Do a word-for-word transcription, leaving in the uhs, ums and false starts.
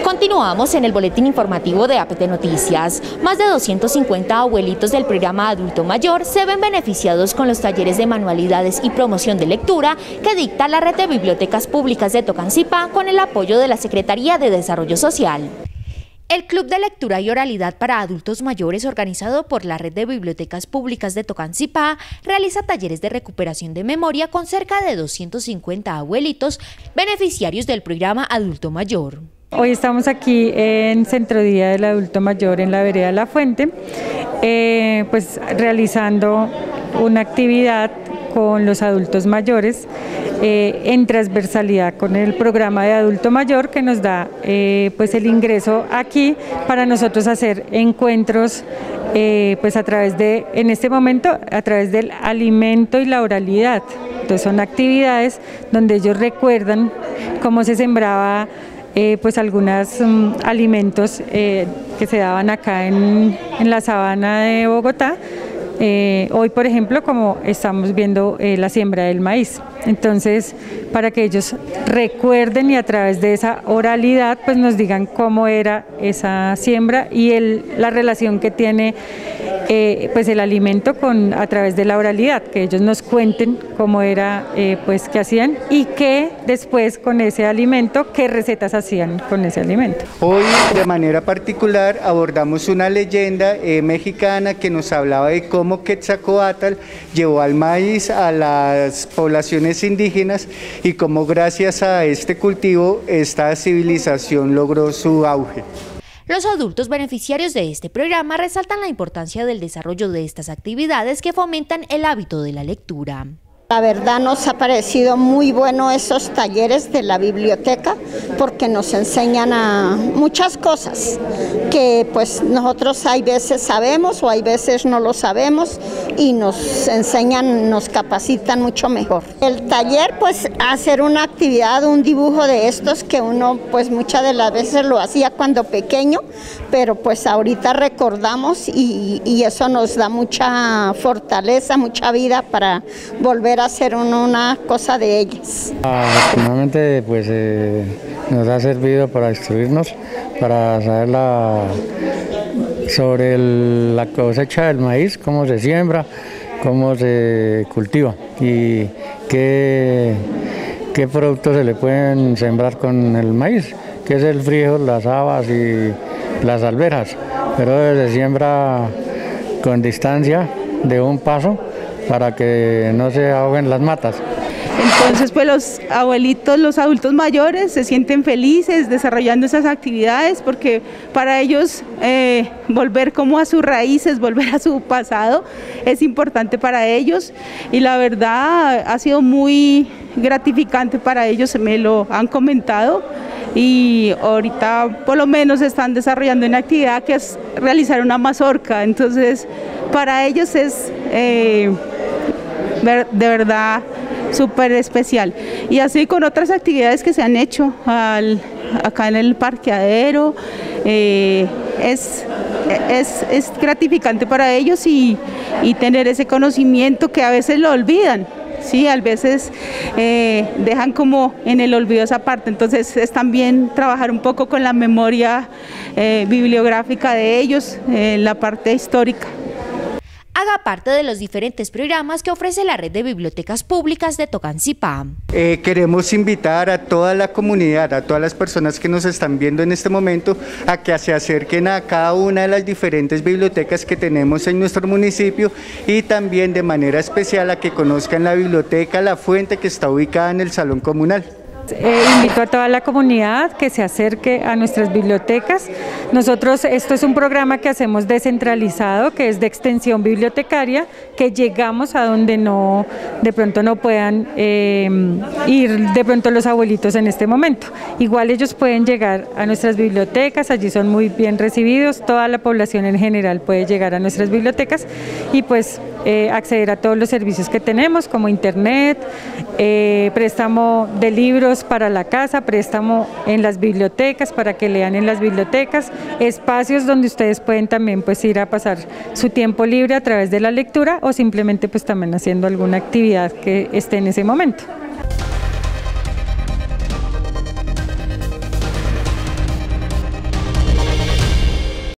Continuamos en el boletín informativo de A P T Noticias. Más de doscientos cincuenta abuelitos del programa Adulto Mayor se ven beneficiados con los talleres de manualidades y promoción de lectura que dicta la Red de Bibliotecas Públicas de Tocancipá con el apoyo de la Secretaría de Desarrollo Social. El Club de Lectura y Oralidad para Adultos Mayores, organizado por la Red de Bibliotecas Públicas de Tocancipá, realiza talleres de recuperación de memoria con cerca de doscientos cincuenta abuelitos beneficiarios del programa Adulto Mayor. Hoy estamos aquí en Centro Día del Adulto Mayor en la vereda La Fuente, eh, pues realizando una actividad con los adultos mayores eh, en transversalidad con el programa de adulto mayor que nos da eh, pues el ingreso aquí para nosotros hacer encuentros eh, pues a través de, en este momento, a través del alimento y la oralidad. Entonces son actividades donde ellos recuerdan cómo se sembraba Eh, pues algunos um, alimentos eh, que se daban acá en, en la sabana de Bogotá. Eh, hoy, por ejemplo, como estamos viendo eh, la siembra del maíz. Entonces, para que ellos recuerden y a través de esa oralidad, pues nos digan cómo era esa siembra y el, la relación que tiene eh, pues el alimento con, a través de la oralidad, que ellos nos cuenten cómo era, eh, pues qué hacían y qué después con ese alimento, qué recetas hacían con ese alimento. Hoy, de manera particular, abordamos una leyenda eh, mexicana que nos hablaba de cómo Quetzalcóatl llevó al maíz a las poblaciones indígenas y cómo gracias a este cultivo esta civilización logró su auge. Los adultos beneficiarios de este programa resaltan la importancia del desarrollo de estas actividades que fomentan el hábito de la lectura. La verdad nos ha parecido muy bueno esos talleres de la biblioteca porque nos enseñan a muchas cosas que pues nosotros hay veces sabemos o hay veces no lo sabemos y nos enseñan, nos capacitan mucho mejor. El taller pues hacer una actividad, un dibujo de estos que uno pues muchas de las veces lo hacía cuando pequeño, pero pues ahorita recordamos y, y eso nos da mucha fortaleza, mucha vida para volver a hacer una, una cosa de ellas. Afortunadamente pues eh, nos ha servido para instruirnos, para saber la, sobre el, la cosecha del maíz, cómo se siembra, cómo se cultiva y qué, qué productos se le pueden sembrar con el maíz, que es el frijol, las habas y las alberjas, pero se siembra con distancia de un paso para que no se ahoguen las matas. Entonces pues los abuelitos, los adultos mayores se sienten felices desarrollando esas actividades porque para ellos eh, volver como a sus raíces, volver a su pasado es importante para ellos y la verdad ha sido muy gratificante para ellos, me lo han comentado y ahorita por lo menos están desarrollando una actividad que es realizar una mazorca, entonces para ellos es eh, de verdad súper especial y así con otras actividades que se han hecho al, acá en el parqueadero eh, es, es, es gratificante para ellos y, y tener ese conocimiento que a veces lo olvidan. Sí, a veces eh, dejan como en el olvido esa parte, entonces es también trabajar un poco con la memoria eh, bibliográfica de ellos, eh, la parte histórica. Haga parte de los diferentes programas que ofrece la Red de Bibliotecas Públicas de Tocancipá. Eh, queremos invitar a toda la comunidad, a todas las personas que nos están viendo en este momento, a que se acerquen a cada una de las diferentes bibliotecas que tenemos en nuestro municipio y también de manera especial a que conozcan la biblioteca La Fuente que está ubicada en el Salón Comunal. Eh, invito a toda la comunidad que se acerque a nuestras bibliotecas. Nosotros, esto es un programa que hacemos descentralizado, que es de extensión bibliotecaria, que llegamos a donde no, de pronto no puedan eh, ir de pronto los abuelitos en este momento. Igual ellos pueden llegar a nuestras bibliotecas, allí son muy bien recibidos, toda la población en general puede llegar a nuestras bibliotecas y pues eh, acceder a todos los servicios que tenemos como internet, eh, préstamo de libros para la casa, préstamo en las bibliotecas para que lean en las bibliotecas, espacios donde ustedes pueden también pues ir a pasar su tiempo libre a través de la lectura o simplemente pues también haciendo alguna actividad que esté en ese momento.